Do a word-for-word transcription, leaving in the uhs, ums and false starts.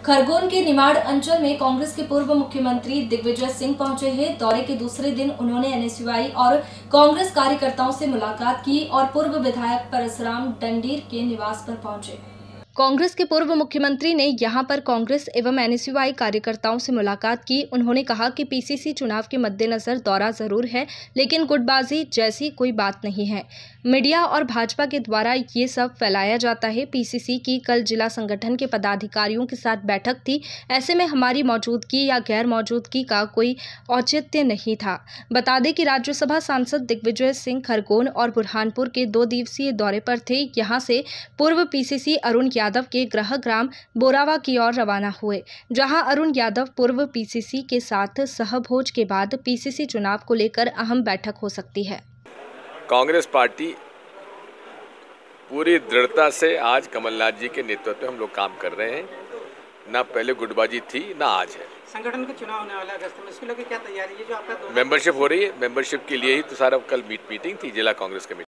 खरगोन के निमाड़ अंचल में कांग्रेस के पूर्व मुख्यमंत्री दिग्विजय सिंह पहुंचे हैं। दौरे के दूसरे दिन उन्होंने एनएसयूआई और कांग्रेस कार्यकर्ताओं से मुलाकात की और पूर्व विधायक परसराम डंडीर के निवास पर पहुंचे। कांग्रेस के पूर्व मुख्यमंत्री ने यहां पर कांग्रेस एवं एनएसयूआई कार्यकर्ताओं से मुलाकात की। उन्होंने कहा कि पीसीसी चुनाव के मद्देनजर दौरा जरूर है, लेकिन गुटबाजी जैसी कोई बात नहीं है। मीडिया और भाजपा के द्वारा ये सब फैलाया जाता है। पीसीसी की कल जिला संगठन के पदाधिकारियों के साथ बैठक थी। ऐसे में हमारी मौजूदगी या गैर मौजूदगी का कोई औचित्य नहीं था। बता दें कि राज्यसभा सांसद दिग्विजय सिंह खरगोन और बुरहानपुर के दो दिवसीय दौरे पर थे। यहाँ से पूर्व पीसीसी अरुण यादव के गृह ग्राम बोरावा की ओर रवाना हुए, जहां अरुण यादव पूर्व पीसीसी के साथ सहभोज के बाद पीसीसी चुनाव को लेकर अहम बैठक हो सकती है। कांग्रेस पार्टी पूरी दृढ़ता से आज कमलनाथ जी के नेतृत्व में हम लोग काम कर रहे हैं। ना पहले गुटबाजी थी, ना आज है। संगठन का चुनाव होने वाला है अगस्त में, इसको लेकर क्या तैयारी है? जो आपका मेंबरशिप हो रही है, मेंबरशिप के लिए ही तो सारा कल मीट मीटिंग थी जिला कांग्रेस कमेटी।